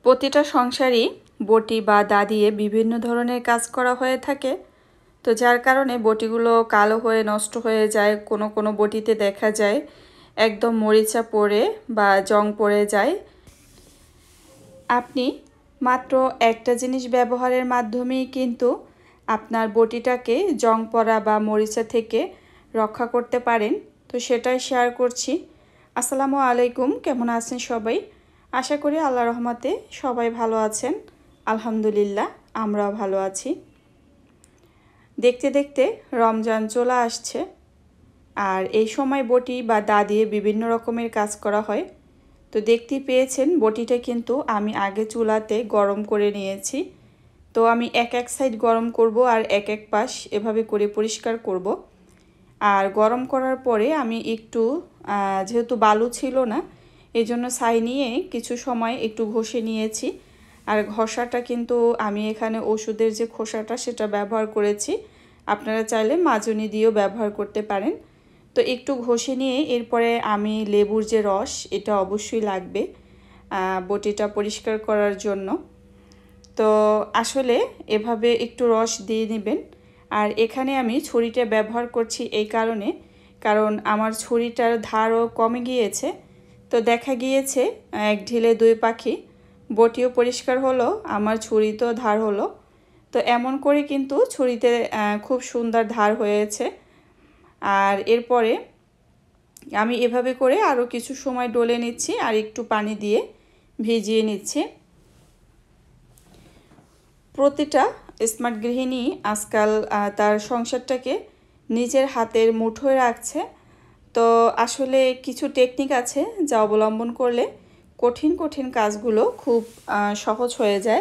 প্রতিটা সংসারই বটি বা দা দিয়ে বিভিন্ন ধরনের কাজ করা হয়ে থাকে। তো যার কারণে বটিগুলো কালো হয়ে নষ্ট হয়ে যায়, কোনো কোনো বটিতে দেখা যায় একদম মরিচা পড়ে বা জং পড়ে যায়। আপনি মাত্র একটা জিনিস ব্যবহারের মাধ্যমেই কিন্তু আপনার বটিটাকে জং পড়া বা মরিচা থেকে রক্ষা করতে পারেন। তো সেটাই শেয়ার করছি। আসসালামু আলাইকুম, কেমন আছেন সবাই? আশা করি আল্লাহর রহমতে সবাই ভালো আছেন। আলহামদুলিল্লাহ, আমরাও ভালো আছি। দেখতে দেখতে রমজান চলে আসছে, আর এই সময় বটি বা দা দিয়ে বিভিন্ন রকমের কাজ করা হয়। তো দেখতে পেয়েছেন বটিটা কিন্তু আমি আগে চুলাতে গরম করে নিয়েছি। তো আমি এক সাইড গরম করব আর এক পাশ এভাবে করে পরিষ্কার করব। আর গরম করার পরে আমি একটু যেহেতু বালু ছিল না, এই জন্য ছাই নিয়ে কিছু সময় একটু ঘষে নিয়েছি। আর ঘষাটা কিন্তু আমি এখানে ওষুধের যে খোসাটা সেটা ব্যবহার করেছি, আপনারা চাইলে মাজনি দিয়েও ব্যবহার করতে পারেন। তো একটু ঘষে নিয়ে এরপরে আমি লেবুর যে রস, এটা অবশ্যই লাগবে বটিটা পরিষ্কার করার জন্য। তো আসলে এভাবে একটু রস দিয়ে নেবেন। আর এখানে আমি ছুরিটা ব্যবহার করছি এই কারণ আমার ছুরিটার ধারও কমে গিয়েছে। তো দেখা গিয়েছে এক ঢিলে দুই পাখি, বটিও পরিষ্কার হলো, আমার ছুরি তো ধার হলো। তো এমন করে কিন্তু ছুরিতে খুব সুন্দর ধার হয়েছে। আর এরপরে আমি এভাবে করে আরও কিছু সময় ডলে নিচ্ছি আর একটু পানি দিয়ে ভিজিয়ে নিচ্ছি। প্রতিটা স্মার্ট গৃহিণী আজকাল তার সংসারটাকে নিজের হাতের মুঠোয় রাখছে। তো আসলে কিছু টেকনিক আছে যা অবলম্বন করলে কঠিন কঠিন কাজগুলো খুব সহজ হয়ে যায়।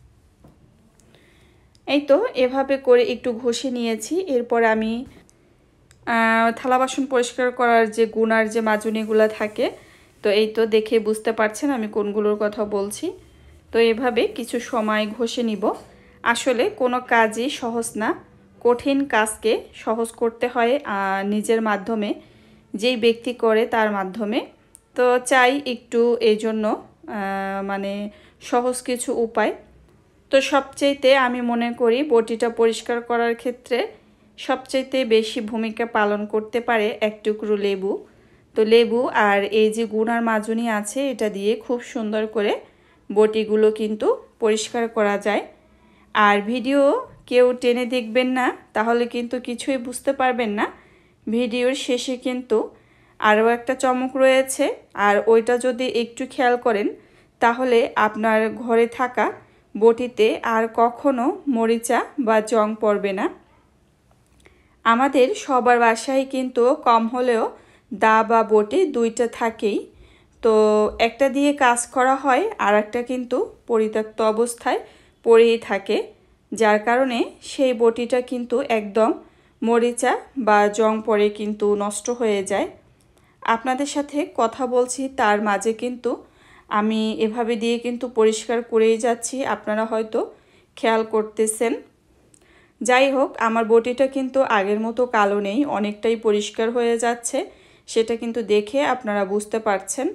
এই তো এভাবে করে একটু ঘষে নিয়েছি। এরপর আমি থালা বাসন পরিষ্কার করার যে গুনার যে মাজনিগুলো থাকে, তো এই তো দেখে বুঝতে পারছেন আমি কোনগুলোর কথা বলছি। তো এভাবে কিছু সময় ঘষে নিব। আসলে কোনো কাজই সহজ না, কঠিন কাজকে সহজ করতে হয় নিজের মাধ্যমে, যেই ব্যক্তি করে তার মাধ্যমে। তো চাই একটু এই জন্য মানে সহজ কিছু উপায়। তো সবচাইতে আমি মনে করি বটিটা পরিষ্কার করার ক্ষেত্রে সবচাইতে বেশি ভূমিকা পালন করতে পারে এক টুকরো লেবু। তো লেবু আর এই যে গুনার মাজনি আছে, এটা দিয়ে খুব সুন্দর করে বটিগুলো কিন্তু পরিষ্কার করা যায়। আর ভিডিও কেউ টেনে দেখবেন না, তাহলে কিন্তু কিছুই বুঝতে পারবেন না। ভিডিওর শেষে কিন্তু আরও একটা চমক রয়েছে, আর ওইটা যদি একটু খেয়াল করেন তাহলে আপনার ঘরে থাকা বটিতে আর কখনো মরিচা বা জং পড়বে না। আমাদের সবার বাসায় কিন্তু কম হলেও দা বা বটি দুইটা থাকেই। তো একটা দিয়ে কাজ করা হয় আর একটা কিন্তু পরিত্যক্ত অবস্থায় পড়েই থাকে, যার কারণে সেই বটিটা কিন্তু একদম মরিচা বা জং পড়ে কিন্তু নষ্ট হয়ে যায়। আপনাদের সাথে কথা বলছি তার মাঝে কিন্তু আমি এভাবে দিয়ে কিন্তু পরিষ্কার করেই যাচ্ছি, আপনারা হয়তো খেয়াল করতেছেন। যাই হোক, আমার বটিটা কিন্তু আগের মতো কালো নেই, অনেকটাই পরিষ্কার হয়ে যাচ্ছে, সেটা কিন্তু দেখে আপনারা বুঝতে পারছেন।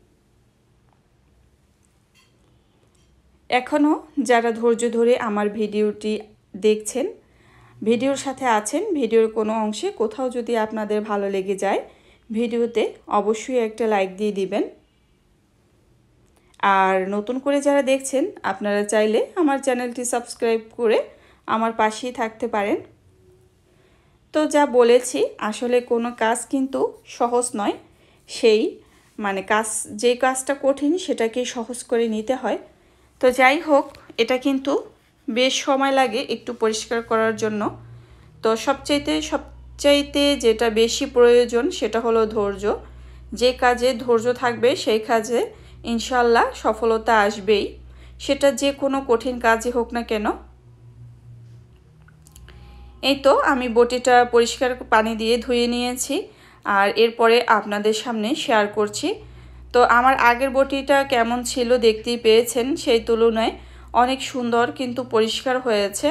এখনও যারা ধৈর্য ধরে আমার ভিডিওটি দেখছেন, ভিডিওর সাথে আছেন, ভিডিওর কোনো অংশে কোথাও যদি আপনাদের ভালো লেগে যায়, ভিডিওতে অবশ্যই একটা লাইক দিয়ে দিবেন। আর নতুন করে যারা দেখছেন, আপনারা চাইলে আমার চ্যানেলটি সাবস্ক্রাইব করে আমার পাশেই থাকতে পারেন। তো যা বলেছি, আসলে কোনো কাজ কিন্তু সহজ নয়, সেই যে কাজটা কঠিন সেটাকে সহজ করে নিতে হয়। তো যাই হোক, এটা কিন্তু বেশ সময় লাগে একটু পরিষ্কার করার জন্য। তো সবচাইতে যেটা বেশি প্রয়োজন সেটা হলো ধৈর্য। যে কাজে ধৈর্য থাকবে সেই কাজে ইনশাল্লাহ সফলতা আসবেই, সেটা যে কোনো কঠিন কাজই হোক না কেন। এই তো আমি বটিটা পরিষ্কার পানি দিয়ে ধুয়ে নিয়েছি, আর এরপরে আপনাদের সামনে শেয়ার করছি। তো আমার আগের বটিটা কেমন ছিল দেখতেই পেয়েছেন, সেই তুলনায় অনেক সুন্দর কিন্তু পরিষ্কার হয়েছে।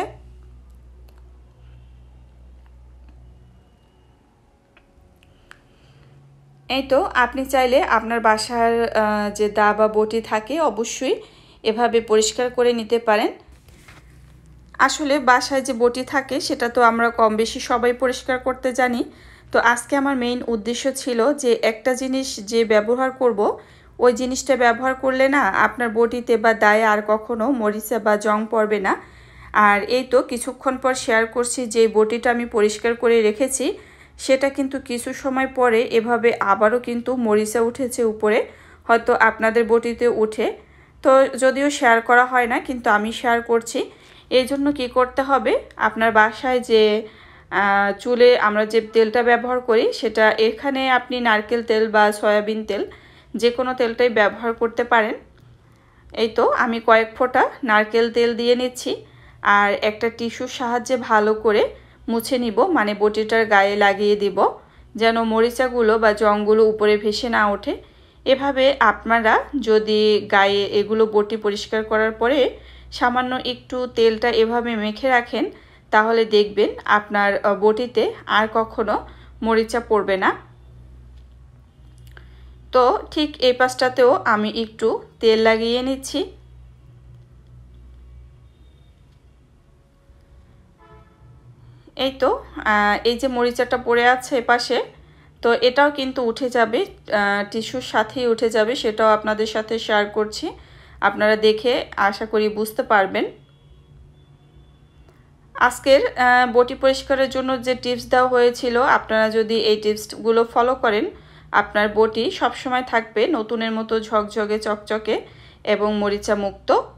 এই তো আপনি চাইলে আপনার বাসার যে দা বা বটি থাকে অবশ্যই এভাবে পরিষ্কার করে নিতে পারেন। আসলে বাসায় যে বটি থাকে সেটা তো আমরা কম বেশি সবাই পরিষ্কার করতে জানি। তো আজকে আমার মেইন উদ্দেশ্য ছিল যে একটা জিনিস যে ব্যবহার করব ওই জিনিসটা ব্যবহার করলে না আপনার বটিতে বা দায়ে আর কখনো মরিচা বা জং পড়বে না। আর এই তো কিছুক্ষণ পর শেয়ার করছি যে বটিটা আমি পরিষ্কার করে রেখেছি সেটা কিন্তু কিছু সময় পরে এভাবে আবারও কিন্তু মরিচা উঠেছে উপরে, হয়তো আপনাদের বটিতে উঠে। তো যদিও শেয়ার করা হয় না কিন্তু আমি শেয়ার করছি। এই জন্য কী করতে হবে, আপনার বাসায় যে চুলে আমরা যে তেলটা ব্যবহার করি সেটা এখানে আপনি নারকেল তেল বা সয়াবিন তেল যে কোনো তেলটাই ব্যবহার করতে পারেন। এই তো আমি কয়েক ফোঁটা নারকেল তেল দিয়ে নিচ্ছি আর একটা টিস্যুর সাহায্যে ভালো করে মুছে নিব, মানে বটিটার গায়ে লাগিয়ে দিব যেন মরিচাগুলো বা জংগুলো উপরে ভেসে না ওঠে। এভাবে আপনারা যদি গায়ে এগুলো বটি পরিষ্কার করার পরে সামান্য একটু তেলটা এভাবে মেখে রাখেন তাহলে দেখবেন আপনার বটিতে আর কখনো মরিচা পড়বে না। তো ঠিক এই পাশটাতেও আমি একটু তেল লাগিয়ে নিচ্ছি। এই তো এই যে মরিচাটা পড়ে আছে এপাশে, তো এটাও কিন্তু উঠে যাবে, টিস্যুর সাথেই উঠে যাবে, সেটাও আপনাদের সাথে শেয়ার করছি। আপনারা দেখে আশা করি বুঝতে পারবেন। আজকের বটি পরিষ্কারের জন্য যে টিপস দেওয়া হয়েছিল আপনারা যদি এই টিপসগুলো ফলো করেন আপনার বটি সবসময় থাকবে নতুনের মতো ঝকঝকে চকচকে এবং মরিচা মুক্ত।